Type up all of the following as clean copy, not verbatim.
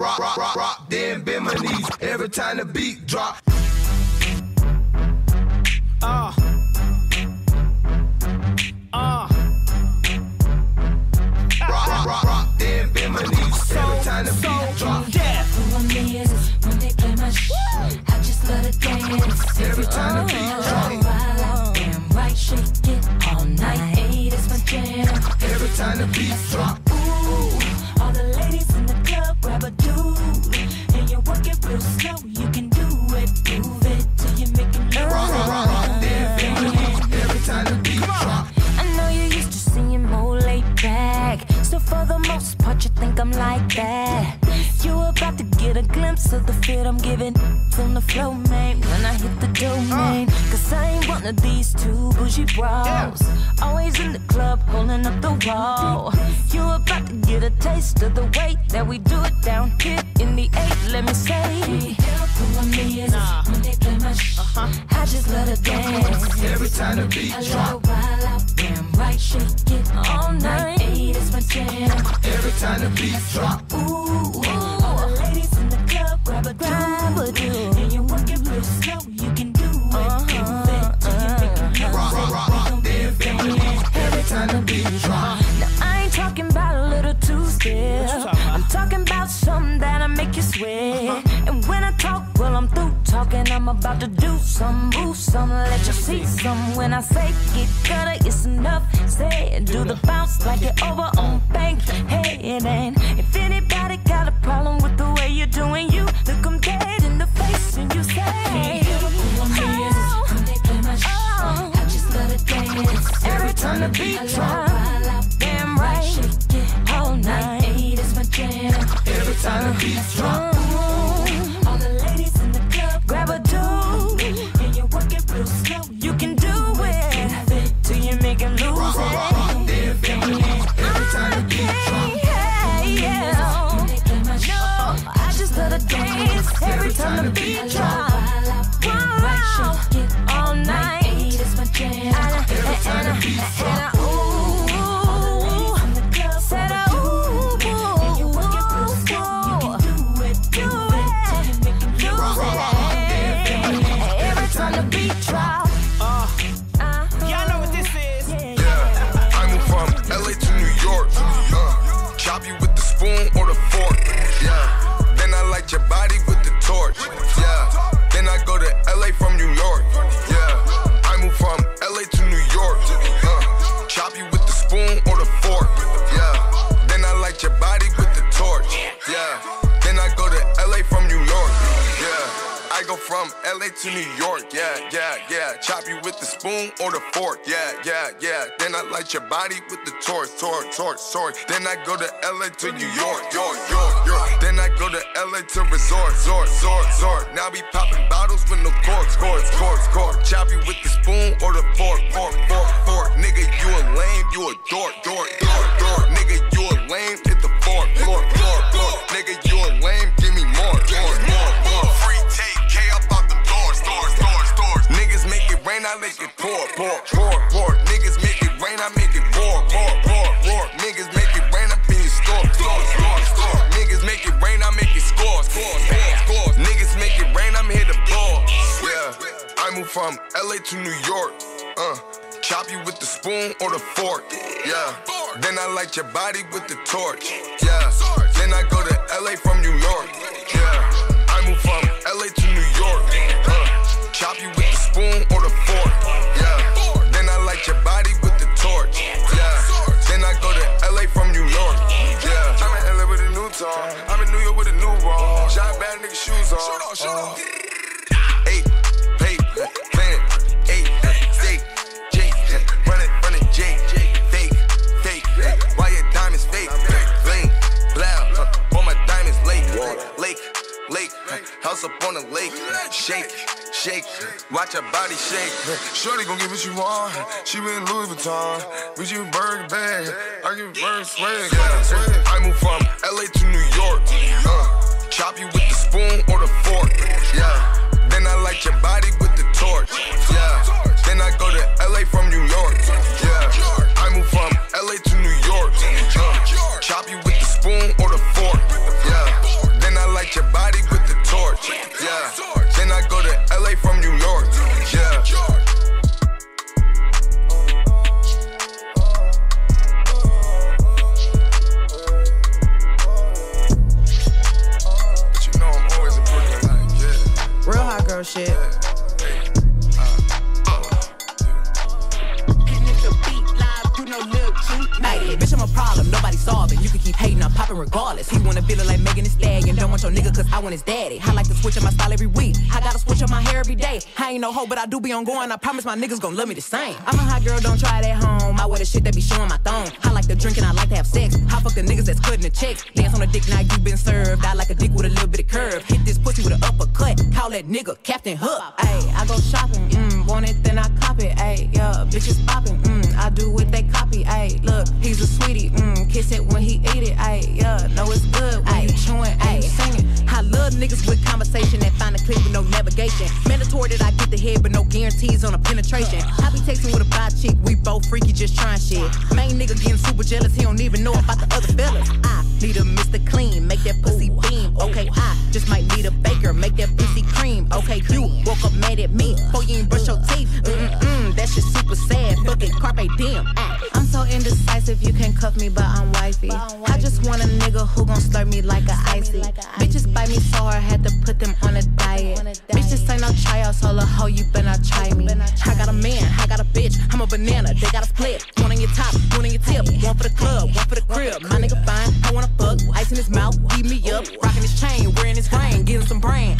rock, then bend my knees every time the beat drop. Rock, then bend my knees every time the beat drop. When they play my shit, I just let it dance. Every time the beat drop. Damn right, shake it all night. Hey, that's my jam. Every time the beat drop. Ooh, all the ladies in the club grab a dude, and you work it real slow. You can do it, move it till you make it move. Rock, then bend my knees every time the beat drop. I know you're used to seeing more laid back, so for the most part you think I'm like that. You about to get a glimpse of the fit I'm giving from the flow, man, when I hit the domain. Cause I ain't one of these two bougie bros, always in the club holding up the wall. You about to get a taste of the way that we do it down here in the 8, let me say. When they play my shit, I just let it dance. Every time the beat drop. Damn right, shake it all night. Hey, that's my jam. Every time the beat drop. Ooh, all the ladies in the club grab a dude, and you work it real slow. You can do it, move it till you make it move. Rock, then bend my knees every time the beat drop. Now I ain't talking about a little two-step. I'm talking about something that'll make you sweat. And when I talk, well I'm through talking. I'm about to do some, move some, let you see some. When I say get gutter, it's enough said. Do the bounce like you're over on bank. Hey, and if anybody got a problem with the way you're doing you, look them dead in the face and you say, when they play my shit, I just let it dance. Every time the beat drop. Damn right, shake it all night. Hey, that's my jam. Every time the beat drop. All the ladies in the club grab a dude, and you work it real slow. You can do it till you make him lose it. Rock, then bend my knees every time the beat drop. No, I just let it dance every time the beat drop. Wow, all night. Hey, that's my jam. Every time the beat drop. Y'all know what this is. Yeah, I moved from LA to New York. Chop you with the spoon or the fork. Yeah, then I light your body with the torch. Yeah, then I go to LA from New York. Yeah, I moved from LA to New York. Chop you with the spoon or the fork. Yeah, then I light your body with the torch. Yeah, then I go to LA from New York. Yeah. I go from LA to New York, yeah. Chop you with the spoon or the fork, yeah. Then I light your body with the torch. Then I go to LA to New York. Then I go to LA to resort. Now be popping bottles with no corks. Chop you with the spoon or the fork. Nigga, you a lame, you a dork. Nigga, you a lame, hit the floor. Nigga, you a lame, give me more. Free take K up out the doors. Niggas make it rain, I make it pour. Niggas make it rain, I make it pour. Niggas make it rain up in your store. Niggas make it rain, I make it score. Niggas make it rain, I'm here to ball. Yeah, I moved from LA to New York. Chop you with the spoon or the fork. Yeah, then I light your body with the torch. Yeah, then I go to LA from New York. Yeah, I moved from LA to New York. Chop you with the spoon or the fork. Yeah, then I light your body with the torch. Yeah, then I go to LA from New York. Yeah, I'm in LA with a new tone. I'm in New York with a new ball. Shot bad nigga shoes on. Shut up. 8, pay, plan, 8, stay, J, run it, J, fake. Why your diamonds fake? Bling, blow, all my diamonds lake, house up on the lake, shake, watch her body shake. Shorty gon' get what you want, she been Louis Vuitton, with you bird bag, I give bird swag. I moved from LA to New York, chop you with the spoon or the fork, yeah. Then I light your body with the torch, yeah. Then I go to LA from New York, yeah. I moved from LA to New York, chop you with the spoon or the fork, yeah. Then I shit. Hey, bitch, I'm a problem, nobody solving. You can keep hating, I'm popping regardless. He wanna feel it like Megan Thee Stallion. Don't want your nigga cause I want his daddy. I like to switch up my style every week. I gotta switch up my hair every day. I ain't no hoe, but I do be on going. I promise my niggas gon' love me the same. I'm a hot girl, don't try it at home. I wear the shit that be showing my thong. I like to drink and I like to have sex. I fuck the niggas that's cutting the checks. Dance on the dick, now you been served. I like a dick with a little bit of curve. Hit this pussy with an uppercut. Call that nigga Captain Hook. Ayy, I go shopping, want it, then I cop it. Ayy, yeah, bitches popping, I do what they copy. Ayy, look, he's a sweetie, kiss it when he eat it. Ayy, yeah, know it's good when you chewing, ayy, singing. I love niggas with conversation that find a clip with no navigation. Mandatory that I get the head, but no guarantees on a penetration. I be texting with a bi chick, we both freaky, just trying shit. Main nigga getting super jealous, he don't even know about the other fellas. I need a Mr. Clean, make that pussy beam. Okay, I just might need a baker, make that pussy cream. Okay, you woke up mad at me, before you ain't brush your teeth. That shit super sad, fucking carpe diem. I'm so indecisive, you can't cuff me, but I'm wifey. I just want a nigga who gon' slurp me like a icy. Bitches bite me so hard, had to put them on a diet. Bitch, this ain't no tryouts, so a hoe, you better not try me. I got a man, I got a bitch, I'm a banana, they got a split. One on your top, one on your tip, one for the club, one for the crib. My nigga fine, I wanna fuck, ice in his mouth, eat me up. Rockin' his chain, wearing his ring, getting some brain.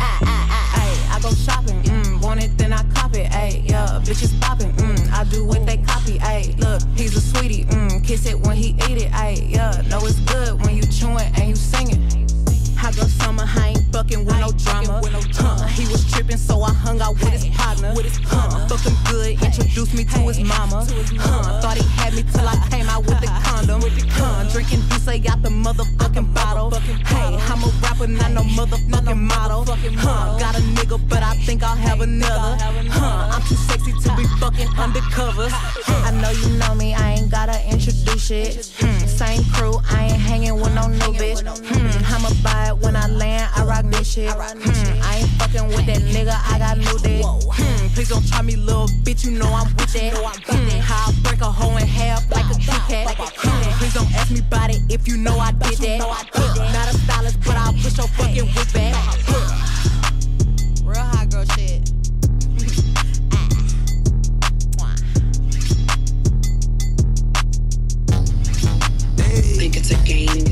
I go shopping, want it, then I cop it. Ayy, yeah, bitches popping, I do what they copy. Ayy, look, he's a sweetie, kiss it when he eat it. Ayy, yeah, know it's good when you chewing and you singing. I go summer, I ain't fucking with no drama. He was tripping, so I hung out with his partner. Fuck him good, introduced me to his mama. Thought he had me till I came out with the condom. Drinking Douce out the motherfucking bottle. Hey, I'm a rapper, not no motherfucking model. Got a nigga, but I think I'll have another. I'm too sexy to be fucking undercover. I know you know me, I ain't gotta introduce shit. Same crew, I ain't hanging with no new bitch. I'ma buy it when I land, I rock new shit. I ain't fucking with that nigga, I got new dick. Please don't try me, little bitch, you know I'm with that. How I break a hoe in half like a Kit Kat. Please don't ask me about it if you know I did that. Not a stylist, but I'll push your fucking whip back. Real hot girl shit. Think it's a game.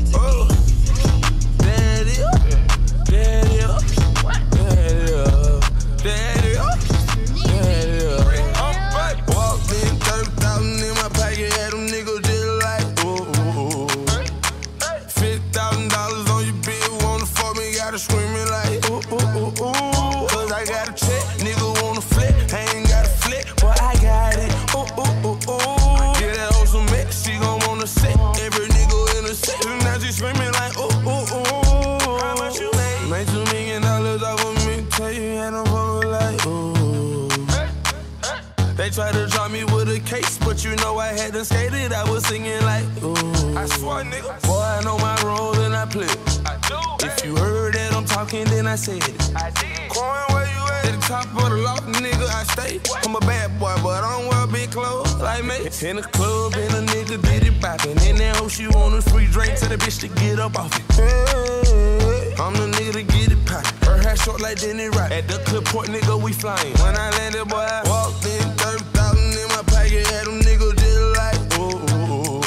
Walked in, 30,000 in my pocket, had them niggas just like, ooh. $50,000 on your bill, wanna fuck me, gotta screaming like, ooh. Cause I got a check, nigga wanna flip, I ain't got a flip, but I got it, ooh. Get that hoe some mix, she gon' wanna sit, every nigga in the set, now she screaming like, ooh. How much you made? Made $2 million off of me, tell you, and I'm fucking like, ooh. They tried to drop me with a case, but you know I hadn't skated. I was singing like, ooh. I swear, nigga. Boy, I know my role and I play it. I do. If you heard that I'm talking, then I said it. I did. Coin, where you at? At the top of the loft, nigga, I stay. I'm a bad boy, but I don't wear big clothes like me. In the club, and a nigga did it poppin'. And that hoe, she want a free drink, tell the bitch to get up off it. Hey, I'm the nigga to get it poppin'. Her hair short like Denny Rock. At the clip point, nigga, we flyin'. When I landed, boy, I walked in, 30,000 in my pocket, had them niggas just like, ooh.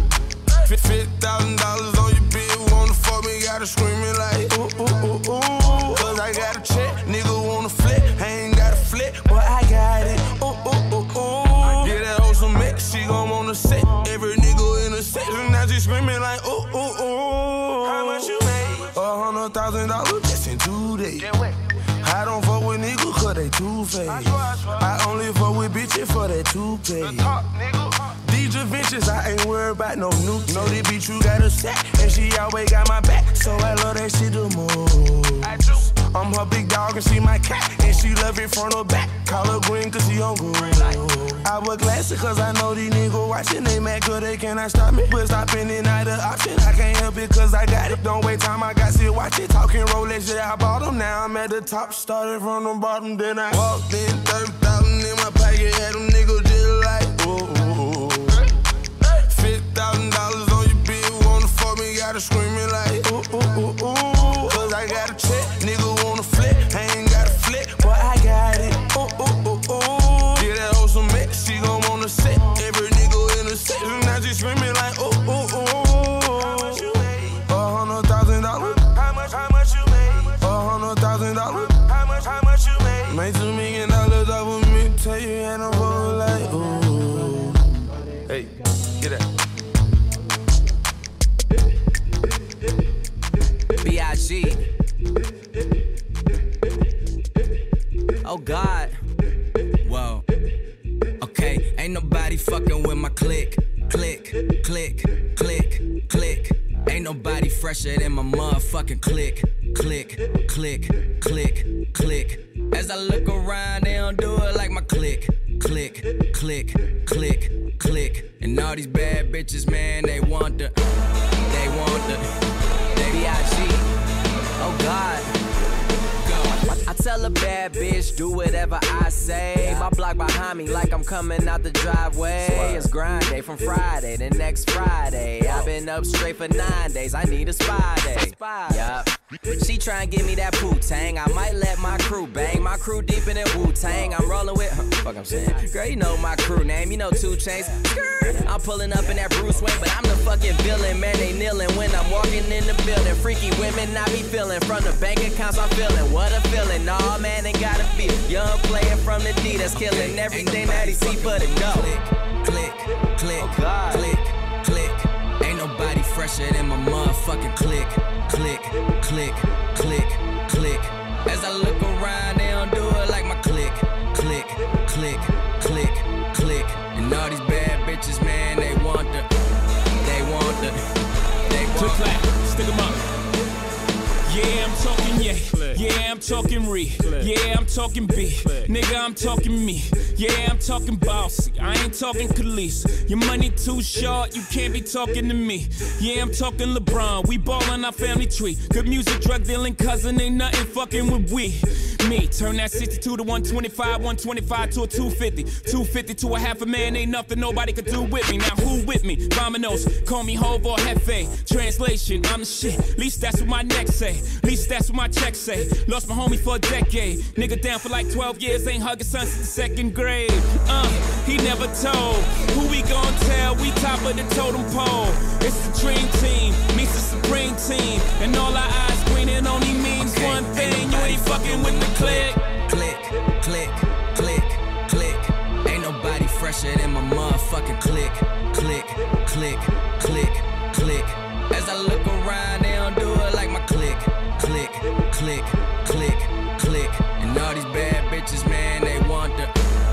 $50,000 on your bill, wanna fuck me, gotta screaming like, ooh. Cause I got a check, nigga wanna flip, I ain't got a flip, but I got it, ooh. Get that hoe some mix, she gon' wanna sit, every nigga in the set, now she screaming like, ooh. How much you made? $100,000 just in 2 days. I don't fuck with niggas cause they two-faced. I only fuck with bitches for that toupee. DJ Ventures, I ain't worried about no new. Know this bitch you got a set, and she always got my back, so I love that shit the most. I'm her big dog and she my cat, and she love it front or back. Call her green cause she on good. I wear glasses cause I know these niggas watching. They mad cause they cannot stop me, but stopping it not an option. I can't help it cause I got it. Don't wait time, I got to watch it. Talking Rolex, yeah, I bought them. Now I'm at the top, started from the bottom, then I walked in, 30,000 in my pocket, had them niggas just like, ooh. $50,000 on your bill, wanna fuck me, gotta screaming like, ooh. Cause I got a check, nigga wanna flip, I ain't got a flip, but I got Oh God. Whoa. Okay, ain't nobody fucking with my click. Click, click, click, click. Ain't nobody fresher than my motherfucking click. Click, click, click, click. As I look around, they don't do it like my click. Click, click, click, click. And all these bad bitches, man, they want the B.I.G. Oh God. I tell a bad bitch, do whatever I say. My block behind me like I'm coming out the driveway. It's grind day from Friday to next Friday. I've been up straight for 9 days, I need a spy day. Yup. She try and give me that Wu-Tang. I might let my crew bang. My crew deep in that Wu-Tang. I'm rolling with, fuck I'm saying. Girl, you know my crew name, you know 2 Chainz. I'm pulling up in that Bruce Wayne, but I'm the fucking villain. Man, they kneeling when I'm walking in the building. Freaky women I be feeling. From the bank accounts I'm feeling. What a feeling. Nah, man, they gotta feel. Young player from the D that's killing everything that he see for the go. Click, click, click, oh click, click. Ain't nobody fresher than my motherfucking click. Click, click, click, click. As I look around, they don't do it like my click. Click, click, click, click. And all these bad bitches, man, they want the. Stick 'em up. Yeah, I'm talking yeah, I'm talking yeah, I'm talking B, nigga, I'm talking me. Yeah, I'm talking bossy, I ain't talking Khalees. Your money too short, you can't be talking to me. Yeah, I'm talking LeBron, we ballin' our family tree. Good music, drug dealing cousin, ain't nothing fucking with we. Me, turn that 62 to 125, 125 to a 250, 250 to a half a man, ain't nothing nobody could do with me. Now who with me? Vamonos, call me Hov or Hefe. Translation, I'm the shit, least that's what my neck say. Least that's what my check say. Lost my homie for a decade. Nigga down for like 12 years, ain't hugging son since the 2nd grade. He never told. Who we gon' tell? We top of the totem pole. It's the dream team, meets the supreme team. And all our eyes green, it only means one thing. You ain't fucking with the click. Click, click, click, click. Ain't nobody fresher than my motherfucking click. Click, click, click, click. As I look around, they don't do it like my click. Click, click, click, click. And all these bad bitches, man, they want the.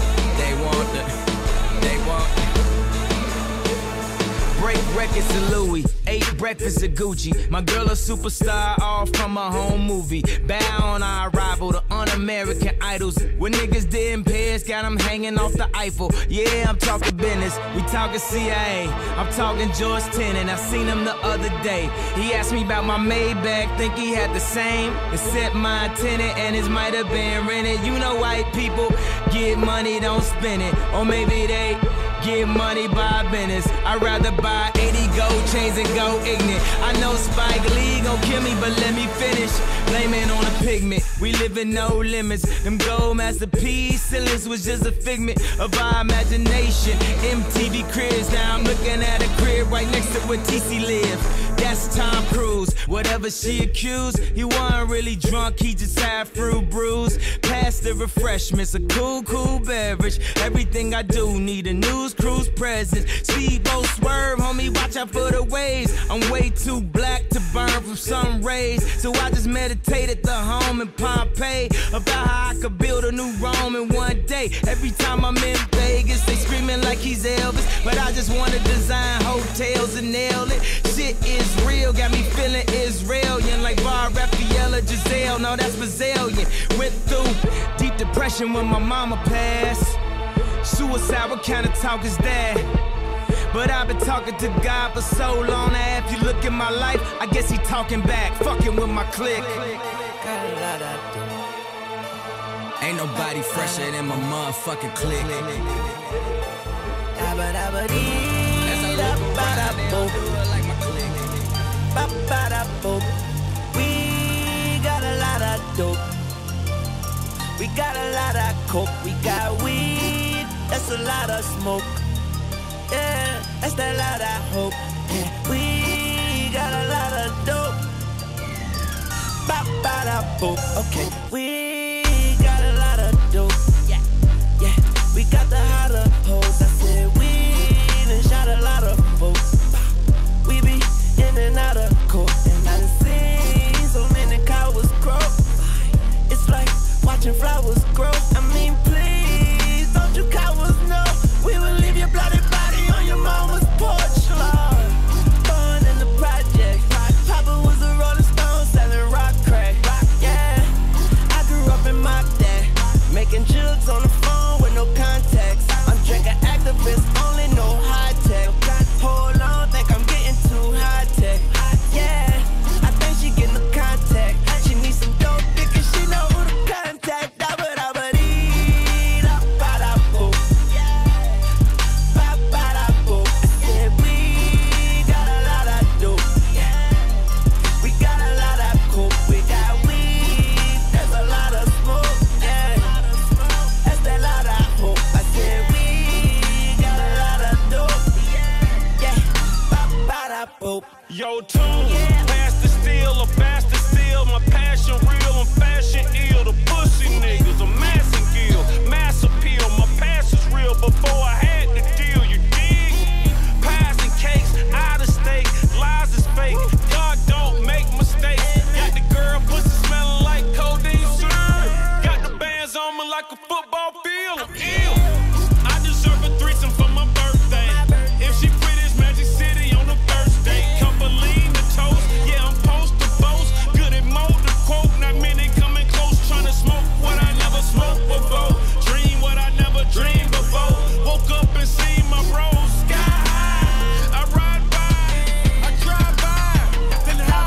Break records to Louis, 8 breakfasts at Gucci. My girl a superstar, all from a home movie. Bow on our arrival to un-American idols. When niggas didn't pay us, got them hanging off the Eiffel. Yeah, I'm talking business, we talking CIA. I'm talking George Tenet, I seen him the other day. He asked me about my Maybach, think he had the same. Except my tenant and his might have been rented. You know white people get money, don't spend it. Or maybe they get money by business. I'd rather buy 80 gold chains and go ignorant. I know Spike Lee gon' kill me, but let me finish. Blame it on a pigment, we live in no limits. Them gold masterpiece ceilings was just a figment of our imagination. MTV cribs, now I'm looking at a crib right next to where TC live. That's Tom Cruise, whatever she accused. He wasn't really drunk, he just had fruit brews. Pass the refreshments, a cool beverage. Everything I do need a news cruise presence. Speedboat swerve, homie, watch out for the waves. I'm way too black to burn from sun rays. So I just meditated the home in Pompeii about how I could build a new Rome in one day. Every time I'm in Vegas, they screaming like he's Elvis. But I just wanna design hotels and nail it. Shit is real, got me feeling Israelian like Bar Raphael Giselle. No, that's Brazilian. Went through deep depression when my mama passed. Suicide, what kind of talk is that? But I've been talking to God for so long. Now if you look at my life, I guess he talking back, fucking with my clique. Ain't nobody fresher than my motherfucking clique. We got a lot of dope. We got a lot of coke. We got weed. That's a lot of smoke. Yeah, that's that lot of hope. Yeah, we got a lot of dope. Okay, we got a lot of dope. Yeah, yeah, we got the hotter hoes. I said we done shot a lot of folks. We be in and out of court, and I done seen so many cowards grow. It's like watching flowers grow. like a football field. I'm ill. I deserve a threesome for my birthday. If she pretty as Magic City on the first day, come believe the toast. Yeah, I'm post to boast. Good at mold to quote. Not many coming close, trying to smoke what I never smoked before. Dream what I never dreamed before. Woke up and see my rose sky high. I ride by, I drive by. Then how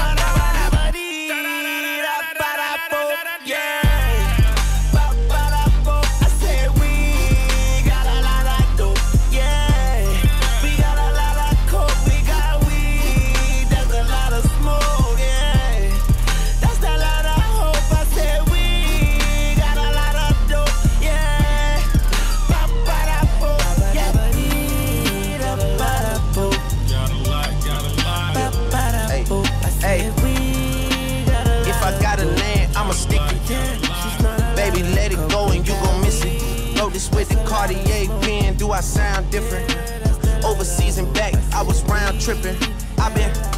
with the Cartier pen, do I sound different? Overseas and back, I was round tripping. I've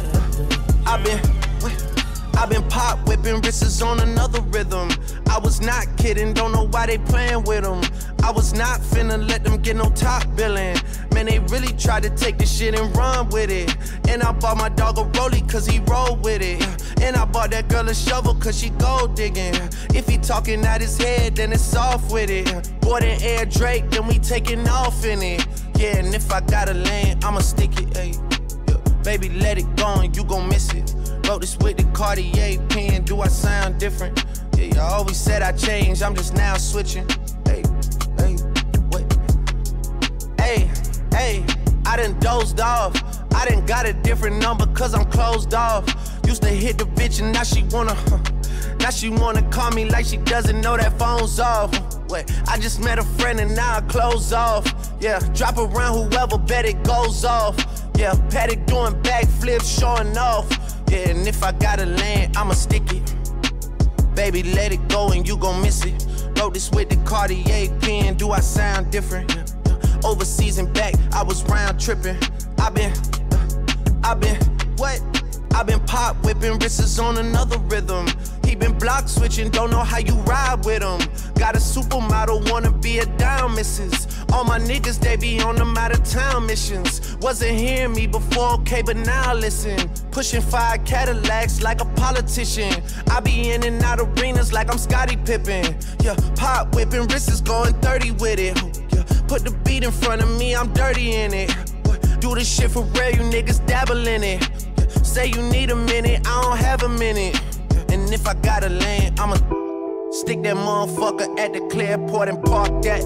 been pop whipping, wrists on another rhythm. I was not kidding, don't know why they playing with them. I was not finna let them get no top billing. Man, they really tried to take this shit and run with it. And I bought my dog a rollie cause he rolled with it. And I bought that girl a shovel cause she gold digging. If he talking out his head, then it's off with it. Bought an Air Drake, then we taking off in it. Yeah, and if I got a lane, I'ma stick it, ayy. Yeah. Baby, let it go and you gon' miss it. Wrote this with the Cartier pen, do I sound different? Yeah, you always said I changed, I'm just now switching. Hey, wait. Hey, I done dozed off. I done got a different number cause I'm closed off. Used to hit the bitch and now she wanna call me like she doesn't know that phone's off. Wait, I just met a friend and now I close off. Yeah, drop around whoever, bet it goes off. Yeah, Paddock doing backflips, showing off. Yeah, and if I gotta land, I'ma stick it. Baby, let it go and you gon' miss it. Wrote this with the Cartier pen, do I sound different? Overseas and back, I was round tripping. I've been pop whipping, wrists on another rhythm. He been block switching, don't know how you ride with him. Got a supermodel, wanna be a dime missus. All my niggas, they be on them out of town missions. Wasn't hearing me before, okay, but now listen. Pushing 5 Cadillacs like a politician. I be in and out arenas like I'm Scottie Pippen. Yeah, pop whipping, wrists going 30 with it. Yeah, put the beat in front of me, I'm dirty in it. Do this shit for real, you niggas dabble in it. Say you need a minute, I don't have a minute. And if I got a lane, I'ma stick that motherfucker at the Clearport and park that.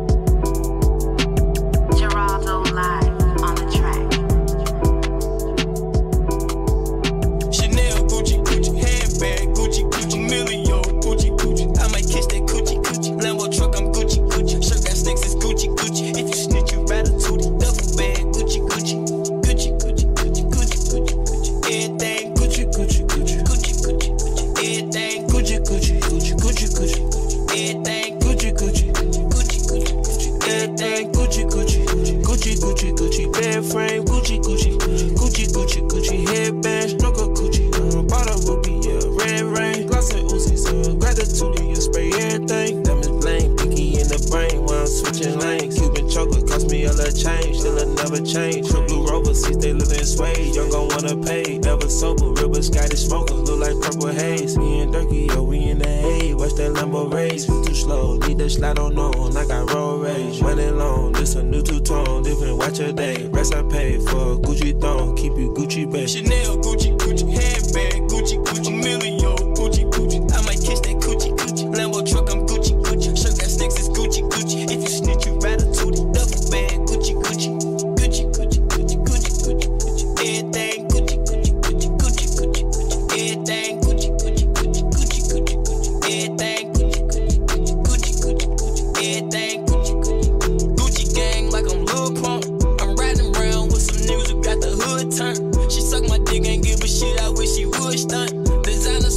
Geraldo live on the track. Chanel, Gucci, Gucci, handbag, Gucci, Gucci, Emilio, Gucci, Gucci. I might kiss that Gucci, Gucci. Lambo truck, I'm Gucci, Gucci. Shirt got snakes, it's Gucci, Gucci. If you snitch, you ratatouille. Duffel bag, Gucci, Gucci. Gucci, Gucci, Gucci, Gucci, Gucci, Gucci. Everything Gucci, Gucci, Gucci, Gucci, Gucci, Gucci. Everything Gucci, Gucci, Gucci, Gucci, Gucci. Everything Gucci, Gucci, Gucci, Gucci, Gucci. Everything Gucci, Gucci, Gucci, Gucci, Gucci. Bed frame Gucci, Gucci, Gucci, Gucci, Gucci. Headband, stroker Gucci. Bought a ruby, yeah, red rain. Gloss and Uzi, so gratitude, you spray everything. Diamond flame, pinky in the brain while I'm switching lanes. Cuban chocolate cost me a little change, still it never change. True blue rover seats, they live in suede. Young gon' wanna pay, never sober. Real but Scottish smoker, look like purple haze. Me and Durkee, yo, we in the hay. Watch that Lambo race, we too slow. Need the slide on, I got road rage. Running long, this a new two-tone, different watch a day. Rest I pay for a Gucci thong, keep you Gucci babe. Chanel, Gucci, Gucci, handbag, Gucci, Gucci, Emilio, Gucci, Gucci. I might kiss that Gucci, Gucci. Lambo truck, I'm Gucci, Gucci. Shirt got snakes, it's Gucci, Gucci. If you snitch, you ratatouille. Duffel bag, Gucci, Gucci. Gucci, Gucci, Gucci, Gucci, Gucci, Gucci. Everything Gucci, Gucci, Gucci, Gucci, Gucci, Gucci. Everything Gucci, Gucci, Gucci, Gucci, Gucci, Gucci. Everything Gucci, Gucci, Gucci, Gucci, Gucci, Gucci. Everything Gucci, Gucci. Gucci gang like I'm Lil Pump. I'm riding around with some niggas who got the hood turned. She suck my dick, ain't give a shit, I wish she would stunt. Designer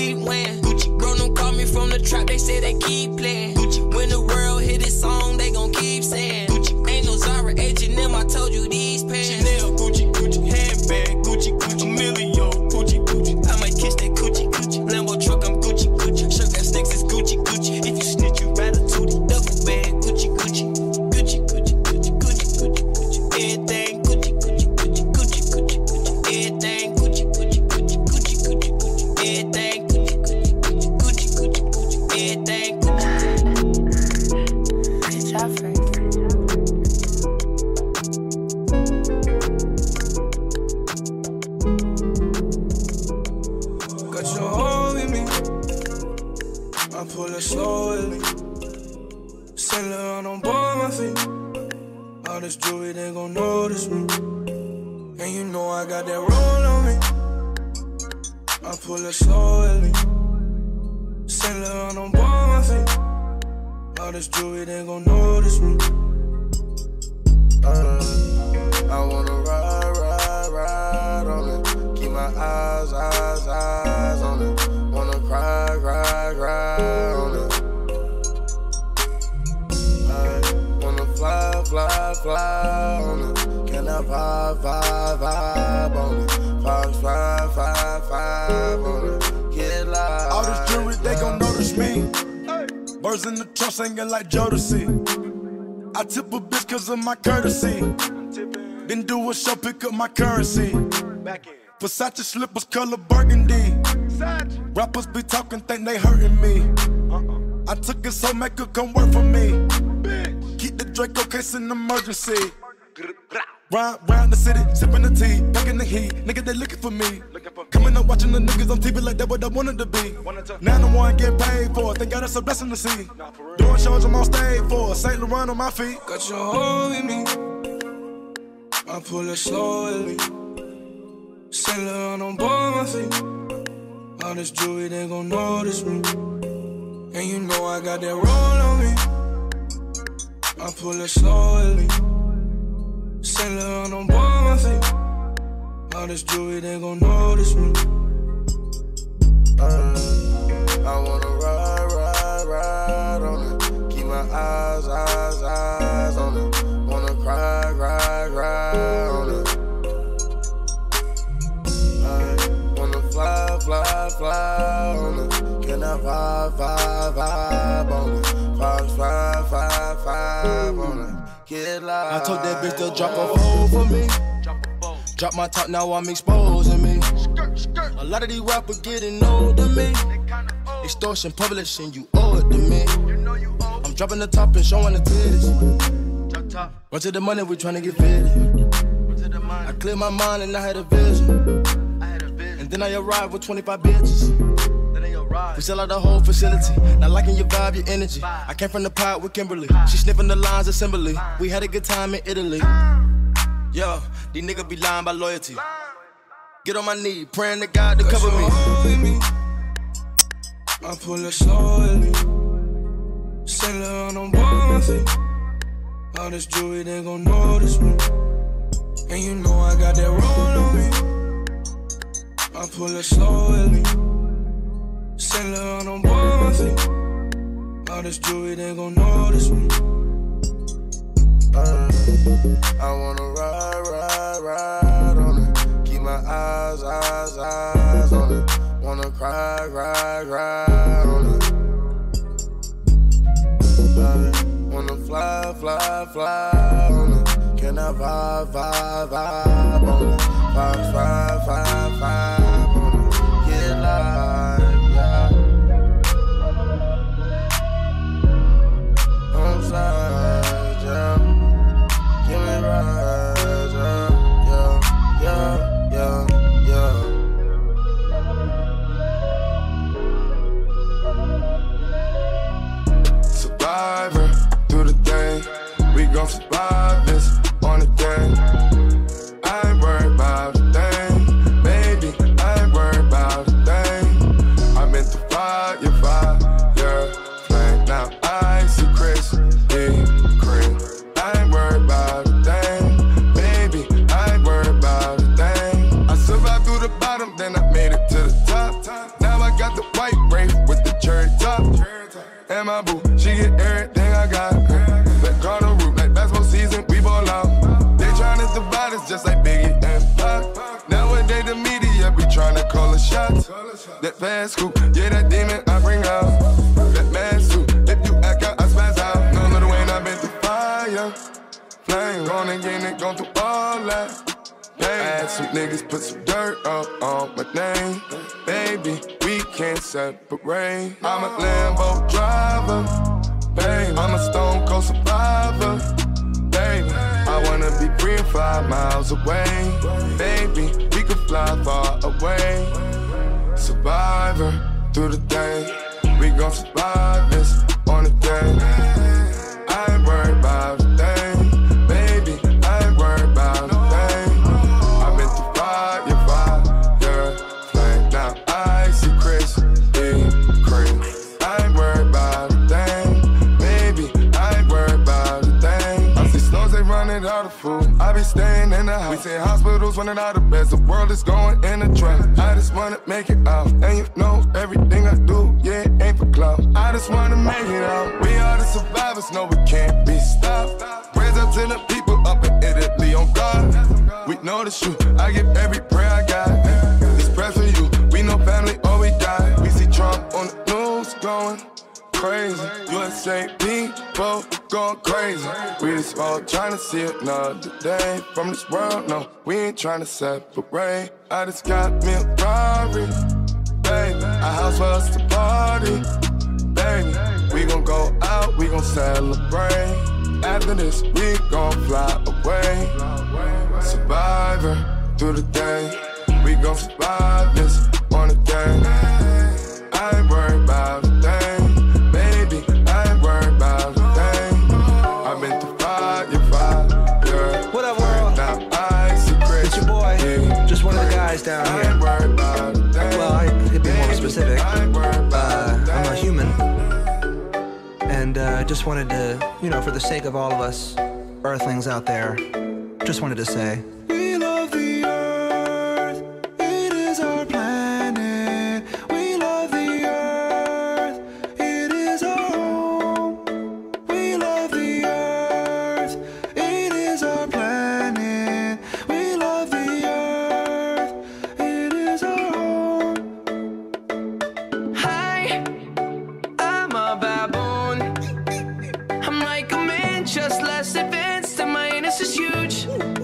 keep weighing. Gucci, bro, don't call me from the trap, they say they keep playing. Gucci, when the world hit this song, they gon' keep saying. Gucci, ain't no Zara, H&M, I told you these pants. Chanel, Gucci, Gucci, handbag, Gucci, Gucci, Emilio, Gucci, Gucci. I might kiss that Gucci, Gucci. Lambo truck, I'm Gucci, Gucci. Shirt got sticks, it's Gucci, Gucci. If you snitch, you rather tootie. Duffel bag, Gucci, Gucci. Gucci, Gucci, Gucci, Gucci, Gucci, Gucci. Everything Gucci, Gucci, Gucci, Gucci, Gucci, Gucci. Everything Gucci, Gucci, Gucci, Gucci, Gucci, Gucci. Everything Gucci, Gucci, Gucci, Gucci, Gucci, Gucci. Everything Gucci. Good job, Frank. Got your hold in me. I pull it slow with me. Sail around on board my feet. All this jewelry, they gon' notice me. And you know I got that roll on me. I pull it slow with me. Sail around on board my feet. All this jewelry, they gon' notice me. I wanna ride on it. Keep my eyes on it. Wanna cry on it. I wanna fly on it. Can I vibe on it? Vibe on it. Get live. All this jewelry, they gon' notice me. Birds in the trunk singing like Jodeci. I tip a bitch cause of my courtesy. Then do a show, pick up my currency. Versace slippers color burgundy. Rappers be talking, think they hurting me. I took it so make her come work for me. Keep the Draco case in emergency. Round the city, sipping the tea, back in the heat. Nigga, they looking for me. Coming up watching the niggas on TV like that what I wanted to be. Now the one getting paid for it. Thank God that's a blessing to see. Doing shows I'm on stage for St. Laurent on my feet. Got your hold in me. I pull it slowly. Sail around on board my feet. All this jewelry, they gon' notice me. And you know I got that roll on me. I pull it slowly. Sail around on board my feet. All this jewelry, they gon' notice me. I wanna ride on it. Keep my eyes on it. Wanna cry on it. I wanna fly on it. Can I vibe on it? Vibe on it. Get live. I told that bitch to drop a phone for me. Drop my top, now I'm exposing me. A lot of these rappers getting old to me. Extortion, publishing, you owe it to me. I'm dropping the top and showing the titties. Run to the money, we tryna get fitted. I cleared my mind and I had a vision. And then I arrived with 25 bitches. We sell out the whole facility. Not liking your vibe, your energy. I came from the pod with Kimberly. She sniffing the lines assembly. We had a good time in Italy. Yo, these niggas be lying by loyalty. Get on my knee, praying to God to cover me. I pull it slowly. Sail around on board my feet. All this jewelry, they gon' notice me. And you know I got that roll on me. I pull it slowly. Sail around on board my feet. All this jewelry, they gon' notice me. I wanna ride on it. Keep my eyes on it. Wanna cry on it. Wanna fly on it. Can I vibe on it? Vibe on it. Get live, yeah. I'm sorry, yeah. Give me right, yeah. Survivor, do the thing. We gon' survive this on the day. I ain't worried about a thing. Baby, I ain't worried about a thing. I've been through fire, flame. Now I see Chris, cream. I ain't worried about a thing. Baby, I ain't worried about a thing. I survived through the bottom, then I made it to the top. Now I got the white white Wraith with the cherry top. And my boo, she get everything I got. Let go the roof like basketball season, we ball out. They tryna divide us just like Biggie and Pac. Nowadays the media be tryna call a shot. That fast scoop, yeah, that demon I bring out. That man suit, if you act out, I spaz out. No Lil Wayne, I been through fire. Flame, gone again, it gone through all that. I had some niggas put some dirt up on my name. Baby, we can't separate. I'm a Lambo driver. Baby, I'm a stone cold survivor. Baby, I wanna be free and fly miles away. Baby, we could fly far away. Survivor through the day. We gon' survive this on the day. I ain't worried about a thing. Baby, I ain't worried about a thing. I've been through fire, flame. Now I see Chris E. Cream. I ain't worried about a thing. Baby, I ain't worried about a thing. I see snows, they running out of food. I be staying in the house. We see hospitals running out of beds. The world is going in a trend. I just wanna make it out. And you know everything I do, yeah, it ain't for clout. I just wanna make it out. We are the survivors, no, we can't be stopped. Prayers up to the people up in Italy on God. We know the truth, I give every prayer I got. This prayers for you, we know family or we die. We see Trump on the news going crazy. USA people going crazy. We just all trying to see another day from this world. No, we ain't trying to separate. I just got me a Rari, baby. A house for us to party, baby. We gon' go out, we gon' celebrate. After this, we gon' fly away. Survivor through the day. We gon' survive this on the day. I ain't worried about a thing. Baby, I ain't worried about a thing. I've been through fire. What up, world? Now I see Chris. It's your boy, just one of the guys down here. I ain't worried about a thing. Well, I could be more specific. I'm a human. And just wanted to, you know, for the sake of all of us earthlings out there, just wanted to say, we love the earth, it is our planet. We love the earth, it is our home. We love the earth, it is our planet. We love the earth, it is our home. Hi, I'm a baboon. I'm like a man, just less advanced, and my anus is huge.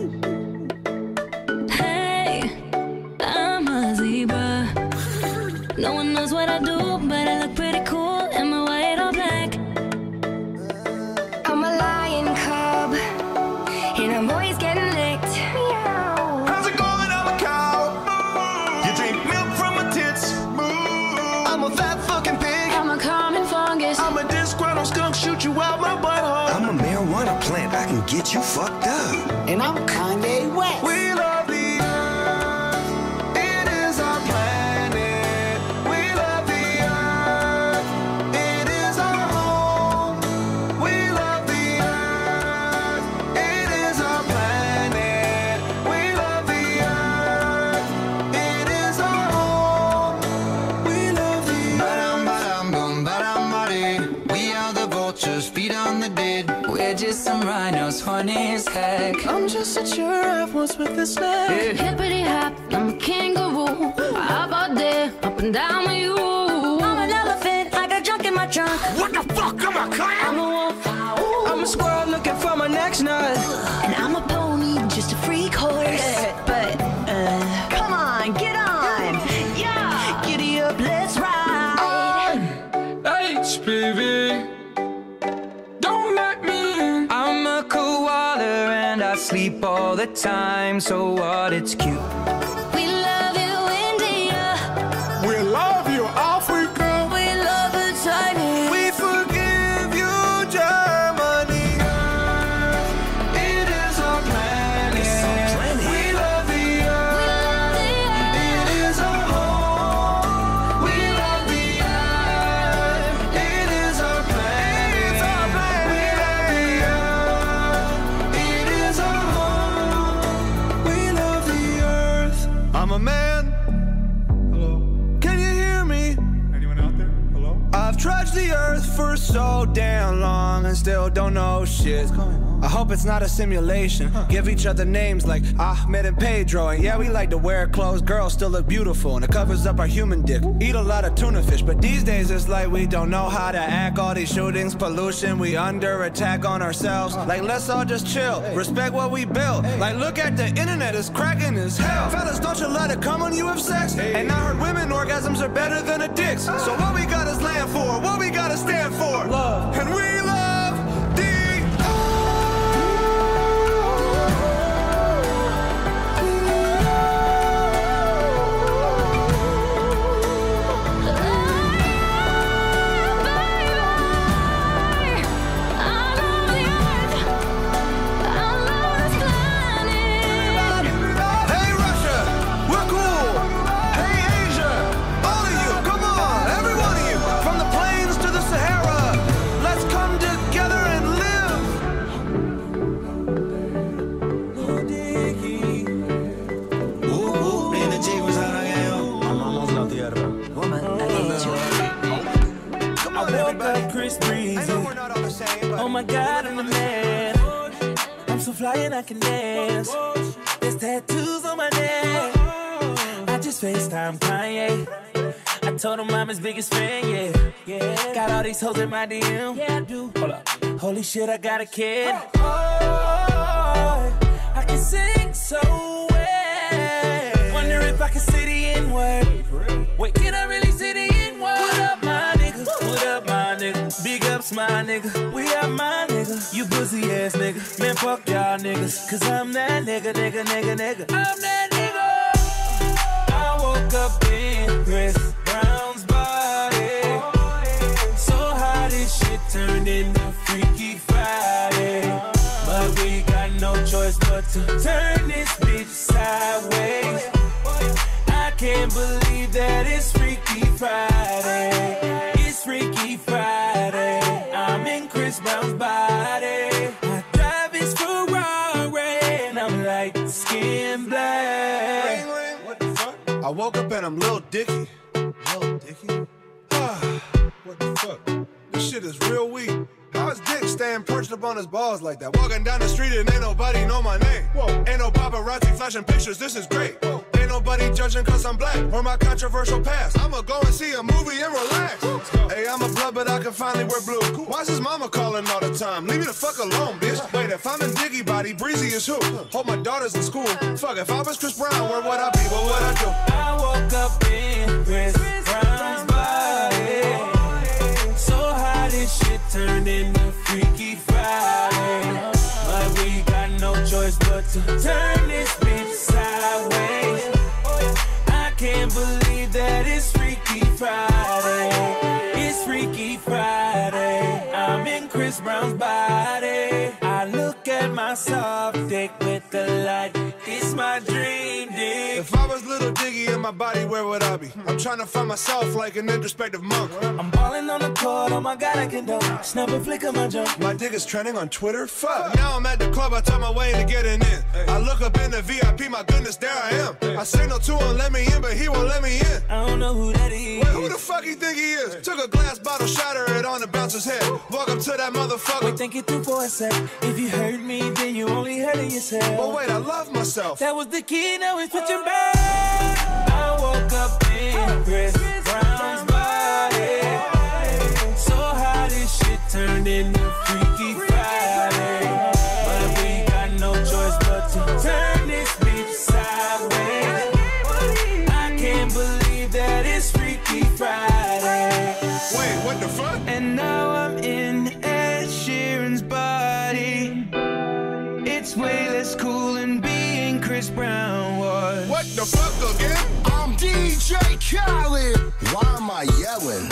Hey, I'm a zebra. No one knows what I do, but I look pretty cool. Am I white or black? I'm a lion cub, and I'm always getting licked. Meow. How's it going? I'm a cow. You drink milk from my tits. I'm a fat fucking pig. I'm a common fungus. I'm a disgruntled skunk, shoot you out my butthole. I'm a marijuana plant, I can get you fucked up. And I'm Kanye West. We love the earth, it is our planet. We love the earth, it is our home. We love the earth, it is our planet. We love the earth, it is our home. We love the Ba-dum, ba-dum, boom, ba-dum, ba-dee. We are the vultures, feed on the dead. We're just some rhinos, funny as heck. I'm just a giraffe once with a snake. Hippity hop, I'm a kangaroo. I hop out there, up and down with you. I'm an elephant, I got junk in my trunk. What the fuck? I'm a clown. I'm a wolf. I'm a squirrel looking for my next nut. And I'm a pony, just a freak horse. But, come on, get on. Yeah, giddy up, let's ride. HPV, don't let me in. I'm a koala and I sleep all the time, so what? It's cute. We love you, India. We love you, Africa. We love the tiny. We forgive you, Germany. It is our planet. We love the earth. It is our home. We love the earth. It is our planet. We love the earth. It is our home. We love the earth. Earth for so damn long and still don't know shit. I hope it's not a simulation. Give each other names like Ahmed and Pedro. And yeah, we like to wear clothes. Girls still look beautiful and it covers up our human dick. Eat a lot of tuna fish, but these days it's like we don't know how to act. All these shootings, pollution, we under attack on ourselves. Like let's all just chill, respect what we built. Like look at the internet, it's cracking as hell. Fellas, don't you let it come when you have sex. And I heard women orgasms are better than a dick's. So what we got is land for, what we gotta stand for. Love. And we love oh my God, I'm the man. I'm so fly and I can dance. There's tattoos on my neck. I just FaceTime Kanye. I told him I'm his biggest fan, yeah. Got all these hoes in my DM. Yeah, I do. Hold up. Holy shit, I got a kid. Oh, I can sing so well. Wonder if I can say the N-word. Wait, can I really say the N-word? What up, my nigga? What up, my nigga? Big ups, my nigga. We are my nigga. You pussy ass nigga. Man, fuck y'all niggas. Cause I'm that nigga. I'm that nigga. I woke up in Chris Brown's body. So how this shit turned into Freaky Friday. But we got no choice but to turn this bitch sideways. I can't believe that it's Freaky Friday. It's Freaky Friday. I'm in Chris Brown's body. I drive his Ferrari and I'm like skin black. What the fuck? I woke up and I'm Lil Dicky. Lil Dicky? What the fuck? This shit is real weak. How is Dick staying perched up on his balls like that? Walking down the street and ain't nobody know my name. Whoa. Ain't no paparazzi flashing pictures, this is great. Whoa. Ain't nobody judging cause I'm black or my controversial past. I'ma go and see a movie and relax. Hey, I'm a blood but I can finally wear blue. Cool. Why's his mama calling all the time? Leave me the fuck alone, bitch. Wait, if I'm in Diggy body, Breezy is who? Hope my daughter's in school. Fuck, if I was Chris Brown, where would I be? What would I do? I woke up in Chris Brown's body. So how this shit turned into Freaky Friday. But we got no choice but to turn this bitch sideways. I can't believe that it's Freaky Friday. It's Freaky Friday. I'm in Chris Brown's body. I look at my soft dick with the light. It's my dream dick. If I was Little Diggy in my body, where would I be? I'm trying to find myself like an introspective monk. I'm balling on the court, oh my God, I can dunk. Snap a flick of my junk. My dick is trending on Twitter, fuck. Now I'm at the club, I tell my way to getting in. I look up in the VIP, my goodness, there I am. I signal to him, let me in, but he won't let me in. I don't know who that is. Wait, who the fuck you think he is? Took a glass bottle, shatter it on the bouncer's head. Walk up to that motherfucker. Wait, think it through for a sec. If you hurt me, then you only hurting yourself. But wait, I love myself. That was the key, now it's switching back. I woke up in Chris Brown's body. So how this shit turned into Freaky Friday. But we got no choice but to turn this bitch sideways. I can't believe that it's Freaky Friday. Wait, what the fuck? And now I'm in Ed Sheeran's body. It's way less cool than being Chris Brown was. What the fuck again? I'm DJ Khaled. Why am I yelling?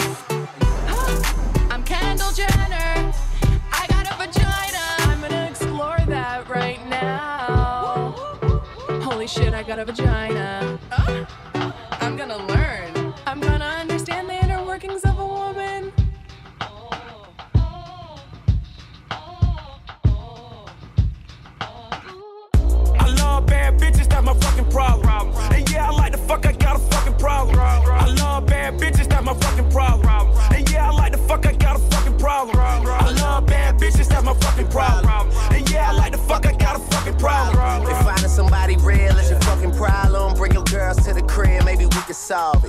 I'm Kendall Jenner. I got a vagina. I'm gonna explore that right now. Holy shit, I got a vagina. I'm gonna learn. I'm gonna understand the inner workings of a woman. I love bad bitches, that's my fucking problem. And yeah, I like the fuck, I got a fucking problem. I love bad bitches, that's my fucking problem. And yeah, I like the fuck, I got a fucking problem.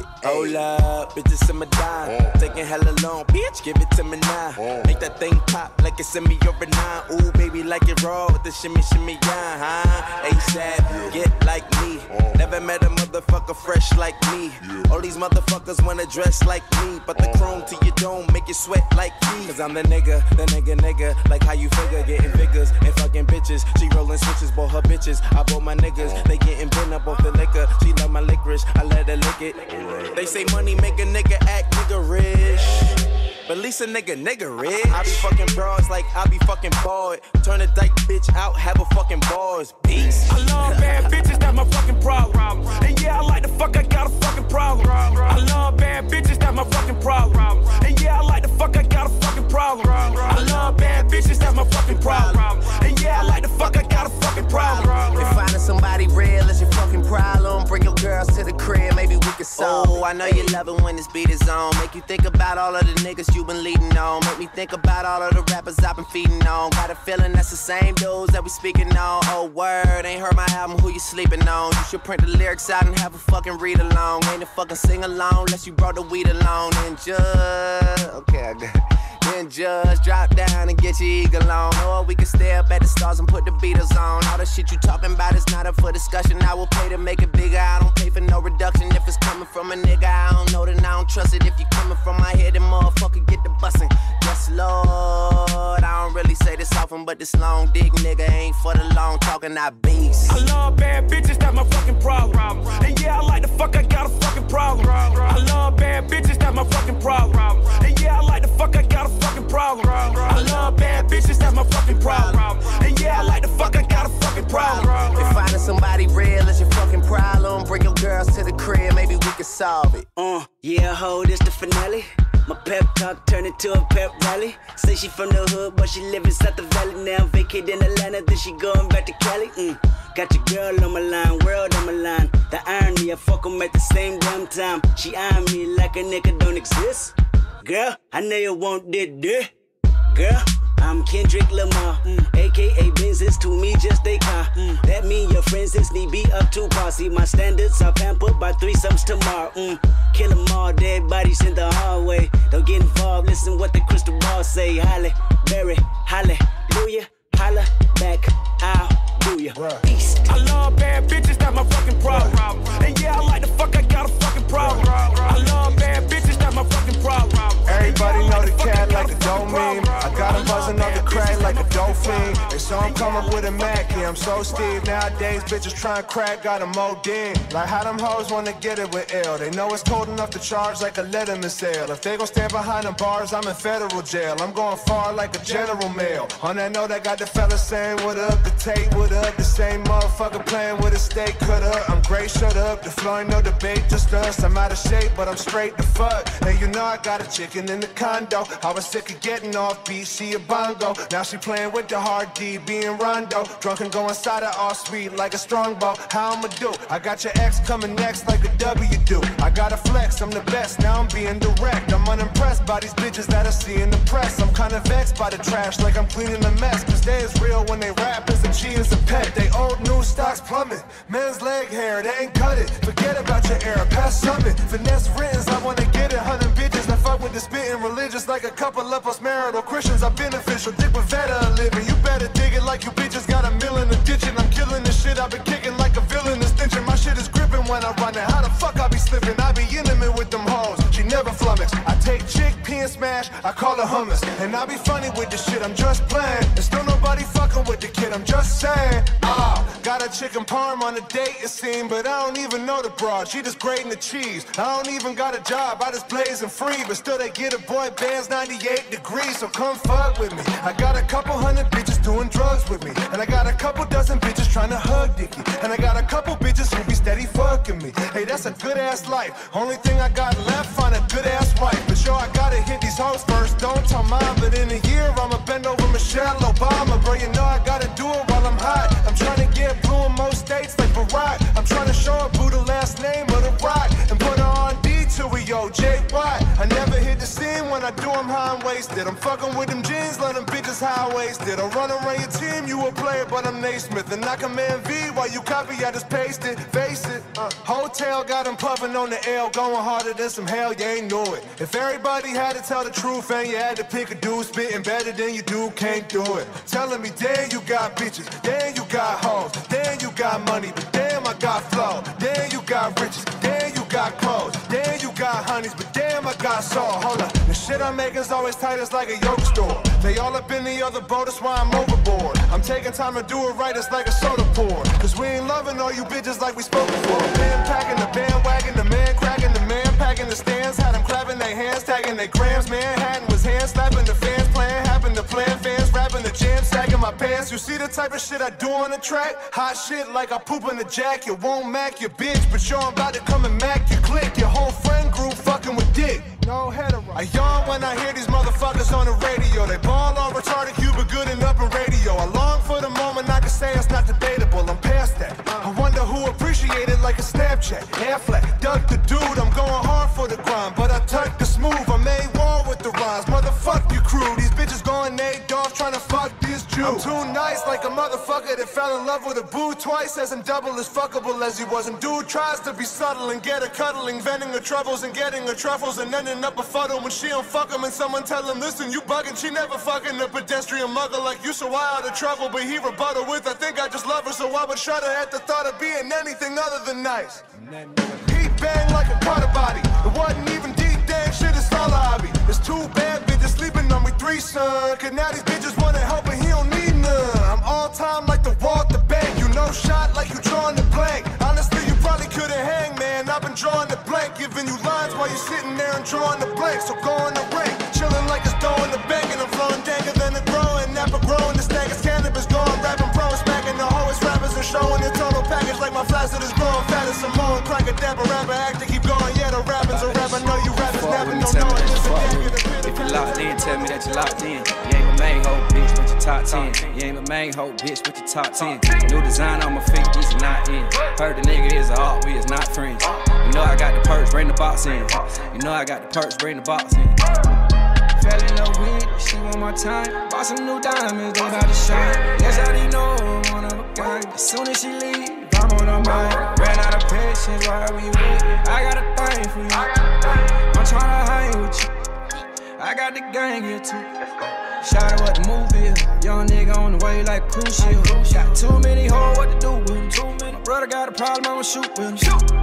it. Hold up, bitches in my dime. Taking hella long, bitch, give it to me now. Make that thing pop like it's in me over 9. Ooh, baby, like it raw with the shimmy, shimmy, yeah, huh? ASAP, get like me. Never met a motherfucker fresh like me. All these motherfuckers wanna dress like me, but the chrome to your dome make you sweat like me. Cause I'm the nigga, like how you figure, getting figures and fucking bitches. She rolling switches, bought her bitches. I bought my niggas, they getting bent up off the liquor. She love my licorice, I let her lick it. They say money make a nigga act niggerish, but at least a nigga rich. I be fucking broads like I be fucking bored. Turn a dyke bitch out, have a fucking bars. Peace. I love bad bitches, that's my fucking problem. And yeah, I like the fuck, I got a fucking problem. I love bad bitches, that's my fucking problem. And yeah, I like the fuck, I got a fucking problem. I love bad bitches, that's my fucking problem. And yeah, I like the fuck, I got a fucking problem. If finding somebody real is your fucking problem, bring your girls to the crib, maybe we can solve. Oh, I know you love it when this beat is on. Make you think about all of the niggas you been leading on. Make me think about all of the rappers I've been feeding on. Got a feeling that's the same dudes that we speaking on. Oh, word, ain't heard my album, who you sleeping on? You should print the lyrics out and have a fucking read along. Ain't a fucking sing along unless you brought the weed along. And just, okay, I got it. Then just drop down and get your eagle on. Or we can stay up at the stars and put the Beatles on. All the shit you talking about is not up for discussion. I will pay to make it bigger, I don't pay for no reduction. If it's coming from a nigga, I don't know, then I don't trust it. If you coming from my head, then motherfucker get the bussin'. Yes, Lord, I don't really say this often, but this long dick nigga ain't for the long talking, I beast. I love bad bitches, that's my fucking problem. And yeah, I like the fuck, I got a fucking problem. I love bad bitches, that's my fucking problem. And yeah, I like the fuck, I got a fucking problem. I love bad bitches, that's my fucking problem. And yeah, I like the fuck, I got a fucking problem. If finding somebody real is your fucking problem, bring your girls to the crib, maybe we can solve it. Yeah, ho, this the finale. My pep talk turned into a pep rally. Say she from the hood, but she live inside the valley now. Vacated in Atlanta, then she going back to Cali. Got your girl on my line, world on my line. The irony, I fuck 'em at the same damn time. She eyeing me like a nigga don't exist. Girl, I know you want this. Girl, I'm Kendrick Lamar, aka Benz's to me just a car. That mean your friends is need be up to par. See my standards are pampered by threesomes tomorrow. Kill 'em all, dead bodies in the hallway. Don't get involved, listen what the crystal ball say. Halle, Berry, hallelujah, holla back, I'll do ya. Peace. I love bad bitches, that's my fucking problem. And yeah, I like the fuck, I got a fucking problem. I love bad bitches, that's my fucking problem. Everybody know the cat like a dope meme. I got him buzzing off the crack like a dope fiend. They saw him come up with a Mac, yeah, I'm so Steve. Nowadays, bitches trying to crack, got him OD. Like how them hoes wanna get it with L. They know it's cold enough to charge like a Letterman sale. If they gon' stand behind the bars, I'm in federal jail. I'm going far like a general mail. On that note, I got the fellas saying what up, the tape, what up. The same motherfucker playing with a steak cutter. I'm great, shut up, the floor ain't no debate, just us. I'm out of shape, but I'm straight the fuck. And you know I got a chicken in the condo. I was sick of getting off beat, she a bongo. Now she playing with the hard D, being Rondo. Drunk and going side of all sweet like a strongbow. How I'ma do? I got your ex coming next like a W do. I got a flex, I'm the best, now I'm being direct. I'm unimpressed by these bitches that I see in the press. I'm kinda vexed by the trash like I'm cleaning a mess. Cause they is real when they rap, as a G is a pet. They old new stocks plummet. Men's leg hair, they ain't cut it. Forget about your era, pass summit. Finesse writtens, I wanna get it. 100 bitches that fuck with the spitting religious like a couple of us marital Christians are beneficial. Dick with Veta living. You better dig it like you bitches got a mill in the kitchen. I'm killing this shit, I've been kicking like a villain is stenching. My shit is gripping when I run it. How the fuck I be slipping? I be intimate with them hoes. She never flummox. I take chickpea and smash, I call her hummus. And I be funny with this shit, I'm just playing. There's still nobody fucking with the kid, I'm just saying. Got a chicken parm on a date, it seemed, but I don't even know the broad. She just grating the cheese. I don't even got a job, I just blazing free. But still they get a boy bands 98 degrees, so come fuck with me. I got a couple hundred bitches doing drugs with me. And I got a couple dozen bitches trying to hug Dickie. And I got a couple bitches who be steady fucking me. Hey, that's a good ass life. Only thing I got left, find a good ass wife. But yo, I gotta hit these hoes first, don't tell mine. But in a year, I'ma bend over Michelle Obama. Bro, you know I gotta do it while I'm hot. I'm trying to get blue in most states like Barack. I'm trying to show her boo the last name of the rock. And put her on D to a yo, J. Watt. I never hit the scene when when I do, I'm high and wasted. I'm fucking with them jeans, let them bitches high-waisted. I run around your team, you a player, but I'm Naismith. And I command V while you copy, I just paste it. Face it, hotel got them puffing on the L, going harder than some hell, you ain't know it. If everybody had to tell the truth and you had to pick a dude, spitting better than you do, can't do it. Telling me, damn, you got bitches, damn, you got hoes, damn, you got money, but damn, I got flow. Damn, you got riches, damn, you got clothes, damn, you got honeys, but damn, I got soul. Hold up, the shit I'm making's always tight, it's like a yoga store. They all up in the other boat, that's why I'm overboard. I'm taking time to do it right, it's like a soda pour. Cause we ain't loving all you bitches like we spoke before. Man packing the bandwagon, the man cracking, the man packing the stands. Had them clapping their hands, tagging their grams. Manhattan was hand slapping the fans, playing, happen to plan fans, rapping the jam, sagging my pants. You see the type of shit I do on the track? Hot shit like I poop in the jack. You won't mac your bitch, but yo, I'm about to come and mac your clique. Your whole friend group fucking with dick. No hetero. I yawn when I hear these motherfuckers on the radio. They ball on retarded, you but good enough in radio. I long for the moment I can say it's not debatable. I'm past that. I wonder who appreciate it like a Snapchat. Hair flat, duck the dude. I'm going hard for the grind, but I tuck the smooth. I made war with the rhymes. Motherfuck your crew. These bitches going Nate off trying to fuck this Jew. I'm too nice like a motherfucker that fell in love with a boo twice. As I'm double as fuckable as he was. And dude tries to be subtle and get her cuddling, venting her troubles and getting her truffles and ending up a fuddle when she don't fuck him and someone tell him, listen, you bugging. She never fucking a pedestrian mugger like you, so I out of trouble. But he rebuttal with, I think I just love her, so I would shudder at the thought of being anything other than nice. He bang like a quarter body. It wasn't even deep, dang shit, it's all a hobby. It's too bad bitches sleeping on me, three son. Cause now these bitches wanna help and he don't need none. I'm all time like the wall at the bank. You know shot like you drawing the blank. Honestly, you probably couldn't hang, man. I've been drawing the blank, giving you lines while you sitting there and drawing the blank. So go on the rank, chilling like it's dough in the bank. And I'm flowing danker than a growing, Napa growing. The stack is cannabis going, rapping pro, smacking the hoe. It's rappers and showing the total package like my flaccid is growing fat as some more. Crack a dapper rapper, actor keep going. Yeah, the rapping's a rap. I know you rappers snapping, no knowing this a if you locked in, tell me that you locked in. You ain't my main hoe, bitch, but you top 10. You ain't my main hoe, bitch, but you top 10. New design on my feet, these are not in. Heard the nigga is a art, we is not friends. You know I got the perks, bring the box in. You know I got the perks, bring the box in. Fell in love with it, she want my time. Bought some new diamonds, they about to shine. Yes, I already know I'm one of a kind. As soon as she leave, I'm on her mind. Ran out of patience, why we with it? I got a thing for you. I'm tryna hang with you. I got the gang here too. Shout out what the move is. Young nigga on the way like cruise ship. Got too many hoes, what to do with him. My brother got a problem, I'ma shoot with him.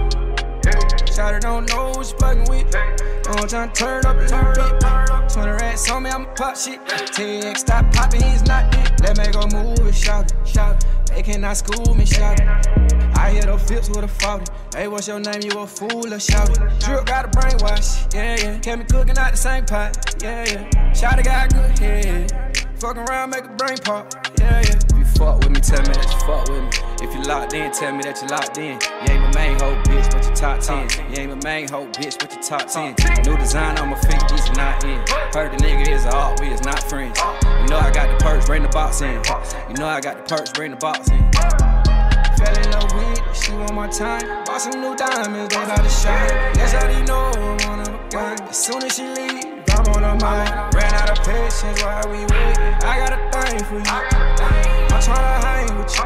Shout out don't know who you fucking with. I'm tryna turn up a little bit. 20 rats on me, I'ma pop shit. TX stop popping, he's not dead. Let me go move it, shout it. They cannot school me, shout it. I hit the flips with a 40. Hey, what's your name? You a fool or shout it? Drip got a brainwash, yeah. Kept me cooking out the same pot, yeah. Shout it got good head. Fuck around, make a brain pop, yeah. If you fuck with me, tell me that you fuck with me. If you locked in, tell me that you locked in. You ain't my main hoe, bitch, but you top 10. You ain't my main hoe, bitch, but you top 10. New design on my feet, these are not in. Heard the nigga is a art, we is not friends. You know I got the perks, bring the box in. You know I got the perks, bring the box in. Fell in love with it, she want my time. Bought some new diamonds, they about to shine. Yes, I already know I'm one of a kind. As soon as she leave, I'm on her mind. Ran out of patience, why we with it? I got a thing for you. I'm tryna hang with you.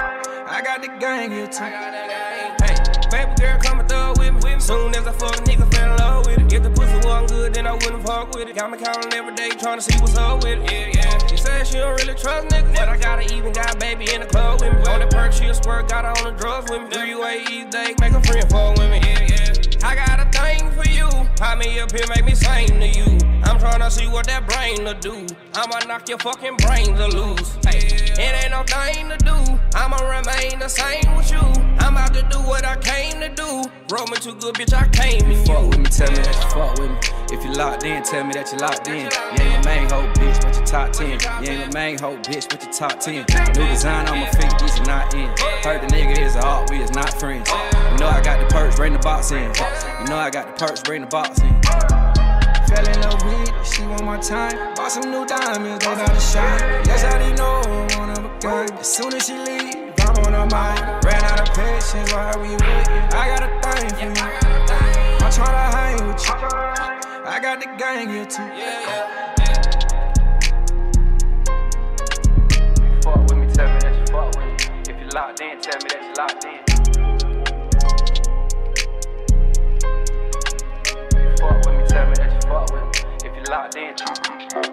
I got the gang here too. Hey, baby girl, come and throw with me. Soon as I fuck a nigga, fell in love with it. If the pussy wasn't good, then I wouldn't fuck with it. Got me calling every day, tryna see what's up with it. Yeah. She said she don't really trust niggas, but I got her even got baby in the club with me. On the perk, she a squirt, got her on the drugs with me. 3-way each day, make a friend fuck with me. Yeah. I got a thing for you. Pop me up here, make me sing to you. I'm tryna see what that brain will do. I'ma knock your fucking brains loose. Hey, it ain't no thing to do. I'ma remain the same with you. I'm about to do what I came to do. Roll me too good, bitch, I came in you. Fuck with me, tell me that you fuck with me. If you locked in, tell me that you locked in. You ain't my main hoe, bitch, but you top 10. You ain't my main hoe, bitch, but you top 10. New design on my feet, these are not in. Heard the nigga is a art, we is not friends. You know I got the perks, bring the box in. You know I got the perks, bring the box in. Fell in love with it, she want my time. Bought some new diamonds, they about to shine. Yes, I already know I'm one of a kind. As soon as she leave, I'm on her mind. Ran out of patience, why we with it? I got a thing for you. I'm tryna hang with you. I got the gang here too. Fuck with me, tell me that you fuck with me. If you locked in, tell me that you locked in. Fuck with me, tell me that you fuck with me. If you locked in,